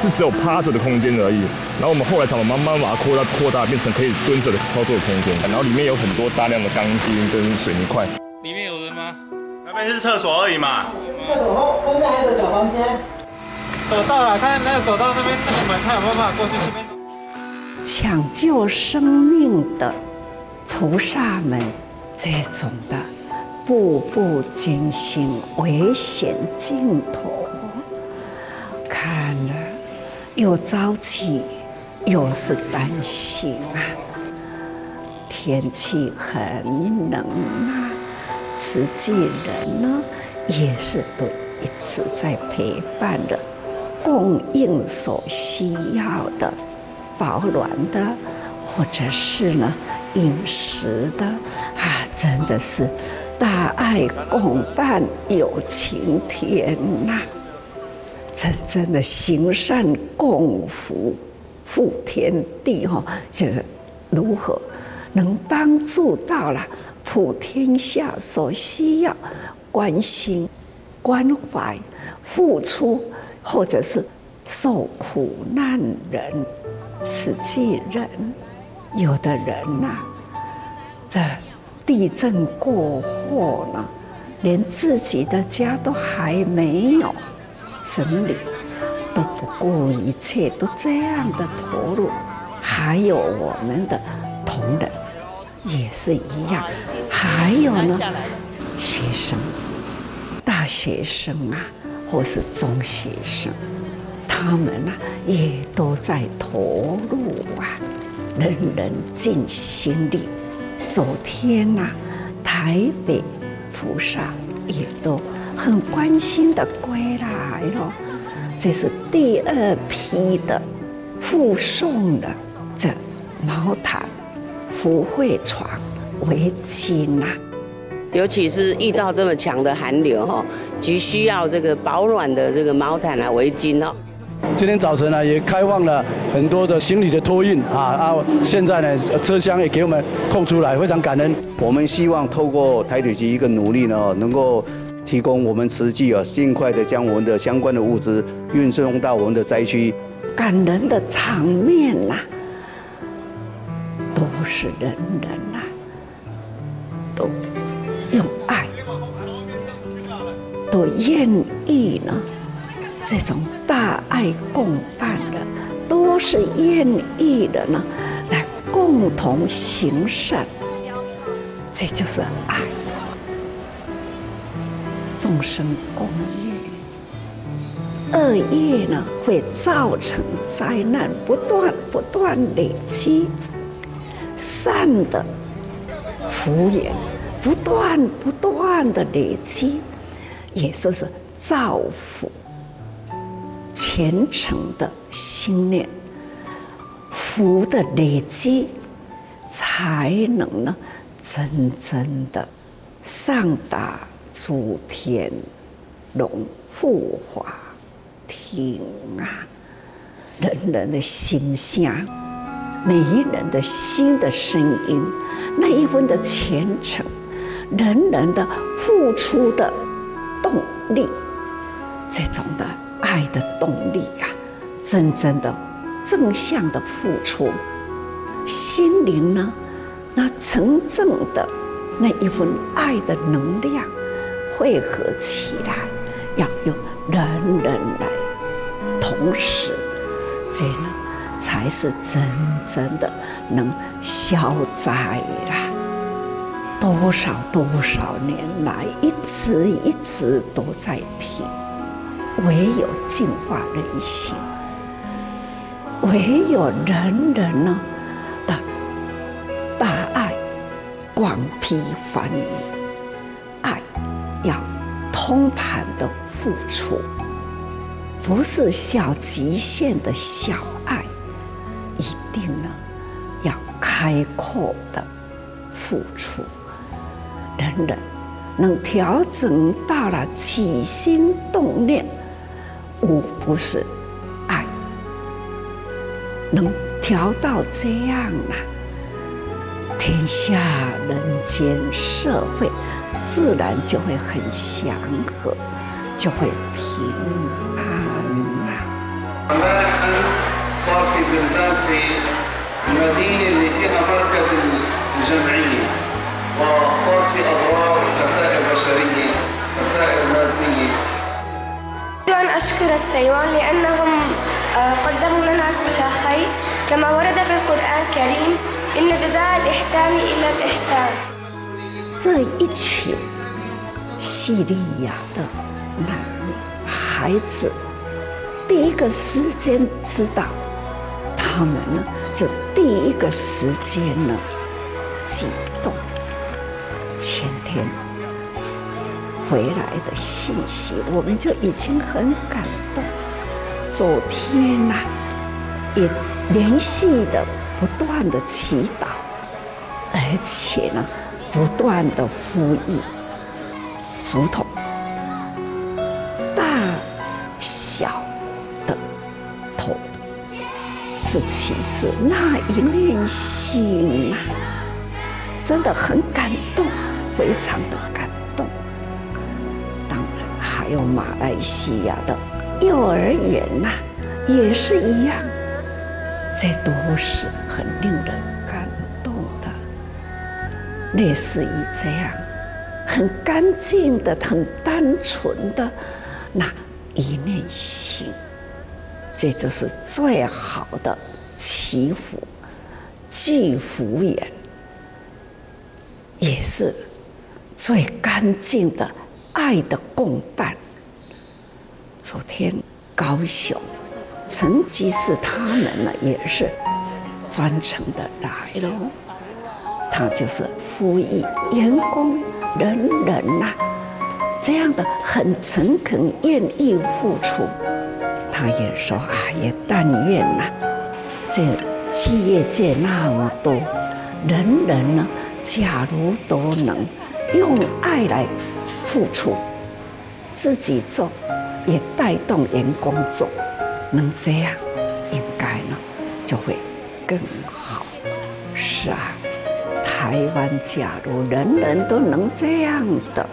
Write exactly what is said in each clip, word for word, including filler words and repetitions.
是只有趴着的空间而已。然后我们后来才慢慢慢把它扩大扩大，变成可以蹲着的操作的空间。然后里面有很多大量的钢筋跟水泥块。 里面有人吗？ 那边是厕所而已嘛。 厕所后后面还有个小房间。 走道了，看那个走道那边，我们看有没有办法过去这边。 抢救生命的菩萨们，这种的步步艰辛、危险尽头，看了又着急，又是担心啊。天气很冷啊，慈济人呢也是都一直在陪伴着，供应所需要的。保暖的，或者是呢饮食的啊，真的是大爱共伴，有情天呐、啊！真正的行善共福，福天地哈、哦，就是如何能帮助到了普天下所需要关心、关怀、付出，或者是受苦难人。慈济人，有的人呐、啊，这地震过后呢，连自己的家都还没有整理，都不顾一切，都这样的投入。还有我们的同仁也是一样，还有呢，学生、大学生啊，或是中学生。他们啊，也都在投入啊，人人尽心力。昨天呐、啊，台北菩萨也都很关心的归来了。这是第二批的附送的这毛毯、福慧床、围巾呐、啊。 尤其是遇到这么强的寒流哈，急需要这个保暖的这个毛毯啊、围巾哦。 今天早晨呢，也开放了很多的行李的托运啊啊！现在呢，车厢也给我们空出来，非常感恩。 我们希望透过台铁局一个努力呢，能够提供我们慈济啊，尽快的将我们的相关的物资运送到我们的灾区。 感人的场面呐、啊，都是人人呐、啊，都用爱，都愿意呢。这种大爱共伴的，都是愿意的呢，来共同行善，这就是爱。众生共业，恶业呢会造成灾难，不断不断累积；善的福缘，不断不断的累积，也就是造福。虔诚的心念，福的累积，才能呢真正的上达诸天龙护法庭啊！人人的心香，每一人的心的声音，那一份的虔诚，人人的付出的动力，这种的。爱的动力呀、啊，真正的正向的付出，心灵呢，那真正的那一份爱的能量汇合起来，要由人人来同时，这呢才是真正的能消灾啦。多少多少年来，一直一直都在听。唯有净化人心，唯有人人呢的大爱广披梵语，爱要通盘的付出，不是小极限的小爱，一定呢要开阔的付出，人人能调整到了起心动念。无不是爱，能调到这样啊，天下人间社会自然就会很祥和，就会平安啊。 امبارح امس صار في زلزال في المدينه اللي فيها مركز الجمعيه وصار في اضرار خسائر بشريه خسائر ماديه. أريد أن أشكر التايوان لأنهم قدموا لنا كل خير كما ورد في القرآن الكريم إن جزاء الإحسان إلا الإحسان. 这一群叙利亚的难民孩子，第一个时间知道，他们呢就第一个时间呢激动。前天回来的信息，我们就已经很感动。昨天呐、啊，也连续的不断的祈祷，而且呢，不断的呼吁，竹筒大小的头是其次，那一念心呐、啊，真的很感动，非常的感动。当然还有马来西亚的幼儿园呐、啊，也是一样，这都是很令人感动的。类似于这样很干净的、很单纯的那一念心，这就是最好的祈福、聚福缘，也是最干净的爱的共伴。昨天高雄陈居士他们呢也是专程的来了，他就是呼吁员工人人呐、啊、这样的很诚恳愿意付出，他也说啊，也但愿呐、啊，这企业界那么多，人人呢，假如都能用爱来付出，自己做也带动员工做，能这样，应该呢就会更好。是啊，台湾假如人人都能这样的，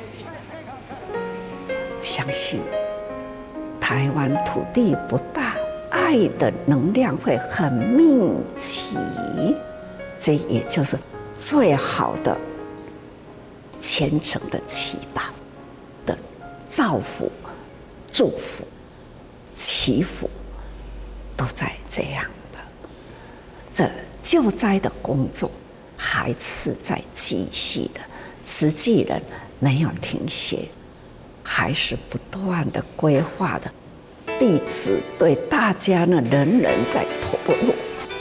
相信台湾土地不大，爱的能量会很密集，这也就是最好的虔诚的祈祷的造福、祝福、祈福，都在这样的。这救灾的工作还是在继续的，慈济人没有停歇，还是不断的规划的。弟子对大家呢，人人在投入，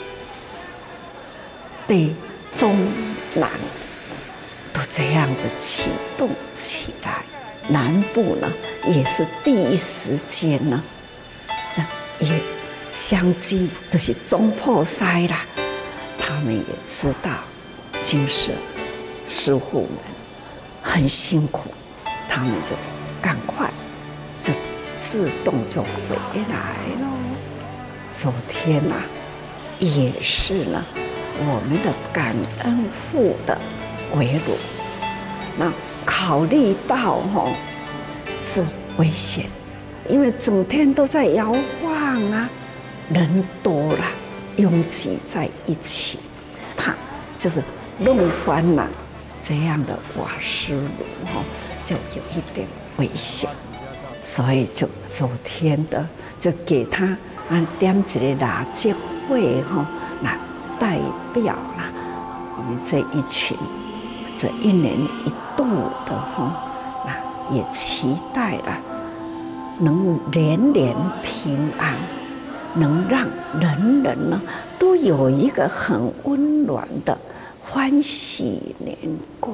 北中南都这样的启动起来。南部呢，也是第一时间呢，也相继都是中破塞啦。他们也知道，金舍师父们很辛苦，他们就赶快，这自动就回来了。昨天啊，也是呢，我们的感恩父的围炉，那考虑到吼是危险，因为整天都在摇晃啊，人多了，拥挤在一起，怕就是弄翻了这样的瓦斯炉吼，就有一点危险。所以就昨天的就给他啊点一个蜡烛会哈，那代表了我们这一群这一年一度的哈，那也期待了能年年平安，能让人人呢都有一个很温暖的欢喜年过。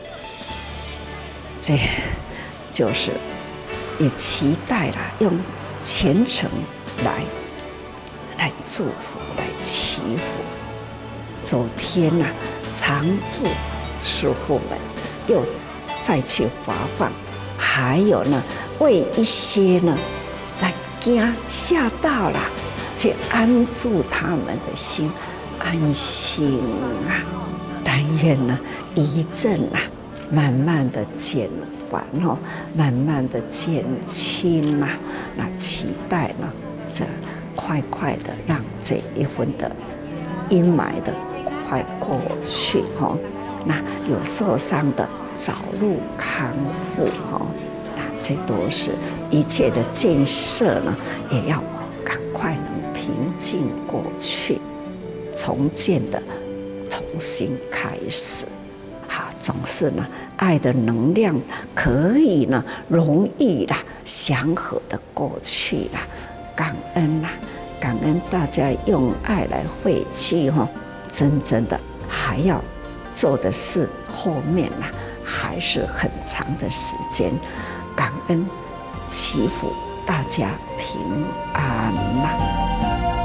这就是也期待了用虔诚来来祝福，来祈福。昨天呐、啊，常住师父们又再去发放，还有呢，为一些呢来惊吓到了，去安住他们的心，安心啊！但愿呢，一阵啊，慢慢的减缓哦，慢慢的减轻啊，那期待呢， 这快快的让这一份的阴霾的快过去哈。那有受伤的早日康复哈。那这都是一切的建设呢，也要赶快能平静过去，重建的重新开始。好，总是呢，爱的能量可以呢，容易啦，祥和的过去啦。感恩啦，感恩大家用爱来汇聚哈，真正的还要做的事，后面啦还是很长的时间。感恩祈福大家平安啦。